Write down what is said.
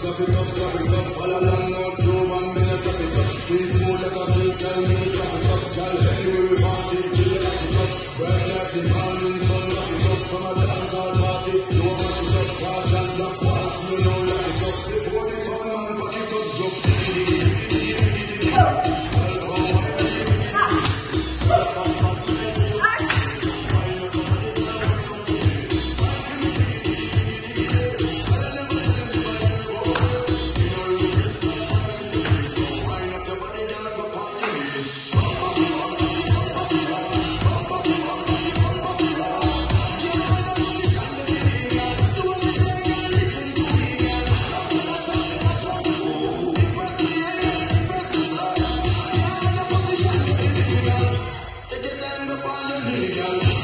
Stop it up, fall along now, Joe, 1 minute, stop it up. Skin smooth like a silk, girl, me stop it up, girl. Anyway we party, till you got it up. Bright like the morning sun, lock it up. From a dance hall party, no mash it up. Sergeant, that pass, you know, lock it up. Before the sun, man, back it up, jump. Take your time to find your nigga.